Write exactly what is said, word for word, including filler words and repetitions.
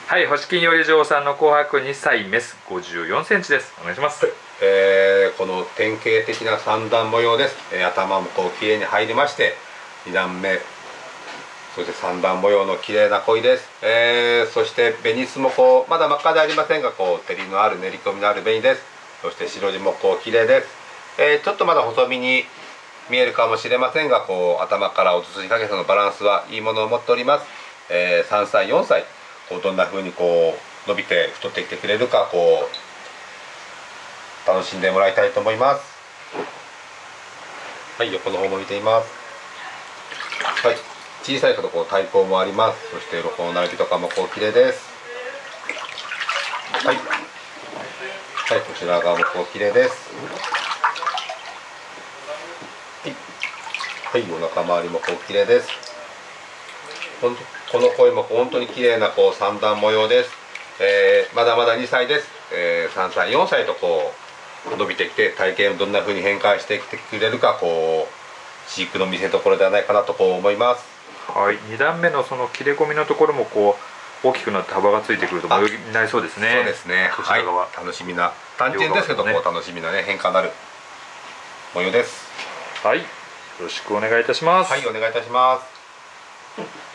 はい、星金より嬢さんの紅白にさいメスごじゅうよんセンチです。お願いします。はい、 えー、この典型的な三段模様です。えー、頭もこう綺麗に入りまして、に段目、そして三段模様の綺麗な鯉です。えー、そして紅質もこうまだ真っ赤でありませんが、こう照りのある練り込みのある紅です。そして白地もこう綺麗です。えー、ちょっとまだ細身に見えるかもしれませんが、こう頭からおつつじかけさのバランスはいいものを持っております。えー、さんさいよんさい、こうどんな風にこう伸びて太ってきてくれるか、こう楽しんでもらいたいと思います。はい、横の方も見ています。はい、小さいことこう体高もあります。そして鱗の並びとかもこう綺麗です。はい、はい、こちら側もこう綺麗です。はい、はい、お腹周りもこう綺麗です。この鯉も本当に綺麗なこう三段模様です。えー、まだまだにさいです。えー、さんさいよんさいとこう伸びてきて、体型をどんな風に変換してきてくれるか、こう飼育の見せ所ではないかなとこう思います。 はい、に段目のその切れ込みのところもこう大きくなって幅がついてくると模様になりそうですね。 そうですね。 こちら側、 はい、楽しみな、単純ですけど、ね、こう楽しみなね変化になる模様です。 はい、よろしくお願いいたします。 はい、お願いいたします。